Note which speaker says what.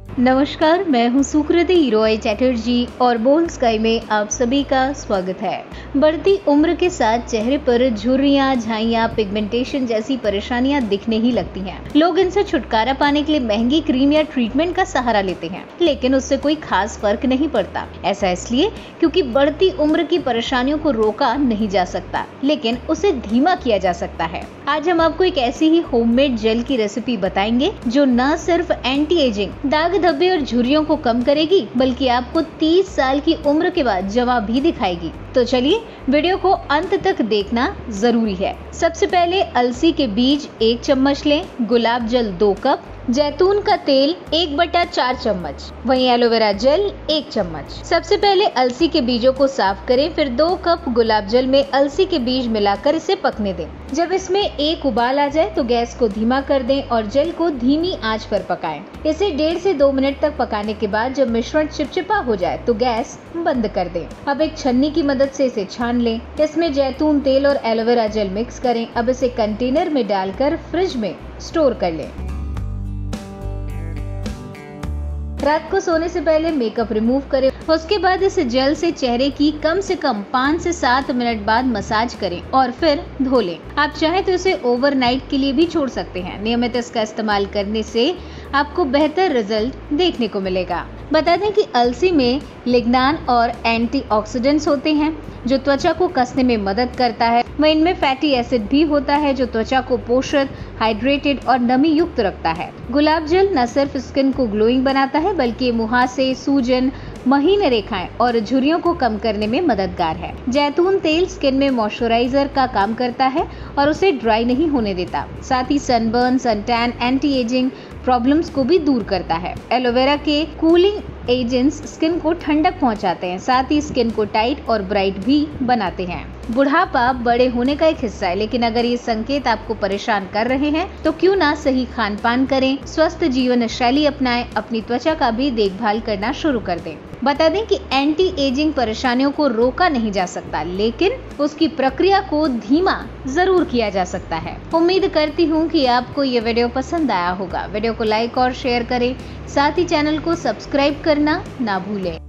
Speaker 1: नमस्कार, मैं हूं सुकृति रॉय चैटर्जी और बोल स्काई में आप सभी का स्वागत है। बढ़ती उम्र के साथ चेहरे पर झुर्रियां, झाइयां, पिगमेंटेशन जैसी परेशानियां दिखने ही लगती हैं। लोग इनसे छुटकारा पाने के लिए महंगी क्रीम या ट्रीटमेंट का सहारा लेते हैं, लेकिन उससे कोई खास फर्क नहीं पड़ता। ऐसा इसलिए क्योंकि बढ़ती उम्र की परेशानियों को रोका नहीं जा सकता, लेकिन उसे धीमा किया जा सकता है। आज हम आपको एक ऐसी ही होममेड जेल की रेसिपी बताएंगे जो न सिर्फ एंटी एजिंग, दाग धब्बे और झुर्रियों को कम करेगी, बल्कि आपको 30 साल की उम्र के बाद जवाब भी दिखाएगी। तो चलिए वीडियो को अंत तक देखना जरूरी है। सबसे पहले अलसी के बीज 1 चम्मच लें, गुलाब जल 2 कप, जैतून का तेल 1/4 चम्मच, वहीं एलोवेरा जेल 1 चम्मच। सबसे पहले अलसी के बीजों को साफ करें, फिर 2 कप गुलाब जल में अलसी के बीज मिलाकर इसे पकने दें। जब इसमें एक उबाल आ जाए तो गैस को धीमा कर दें और जेल को धीमी आंच पर पकाएं। इसे 1.5 से 2 मिनट तक पकाने के बाद जब मिश्रण चिपचिपा हो जाए तो गैस बंद कर दें। अब एक छन्नी की मदद से इसे छान लें। इसमें जैतून तेल और एलोवेरा जेल मिक्स करें। अब इसे कंटेनर में डालकर फ्रिज में स्टोर कर लें। रात को सोने से पहले मेकअप रिमूव करें। उसके बाद इस जेल से चेहरे की कम से कम 5 से 7 मिनट बाद मसाज करें और फिर धो लें। आप चाहे तो इसे ओवरनाइट के लिए भी छोड़ सकते हैं। नियमित इसका इस्तेमाल करने से आपको बेहतर रिजल्ट देखने को मिलेगा। बता दें कि अलसी में लिग्नान और एंटीऑक्सीडेंट्स होते हैं जो त्वचा को कसने में मदद करता है। वहीं इनमें फैटी एसिड भी होता है जो त्वचा को पोषित, हाइड्रेटेड और नमी युक्त रखता है। गुलाब जल न सिर्फ स्किन को ग्लोइंग बनाता है, बल्कि मुहासे, सूजन, महीन रेखाएं और झुर्रियों को कम करने में मददगार है। जैतून तेल स्किन में मॉइस्चराइजर का काम करता है और उसे ड्राई नहीं होने देता। साथ ही sunburn, suntan, anti ageing problems को भी दूर करता है। एलोवेरा के कूलिंग एजेंट्स स्किन को ठंडक पहुंचाते हैं, साथ ही स्किन को टाइट और ब्राइट भी बनाते हैं। बुढ़ापा बड़े होने का एक हिस्सा है, लेकिन अगर ये संकेत आपको परेशान कर रहे हैं तो क्यों ना सही खान पान करें, स्वस्थ जीवन शैली अपनाएं, अपनी त्वचा का भी देखभाल करना शुरू कर दें। बता दें कि एंटी एजिंग परेशानियों को रोका नहीं जा सकता, लेकिन उसकी प्रक्रिया को धीमा जरूर किया जा सकता है। उम्मीद करती हूँ कि आपको ये वीडियो पसंद आया होगा। वीडियो को लाइक और शेयर करें, साथ ही चैनल को सब्सक्राइब करना ना भूलें।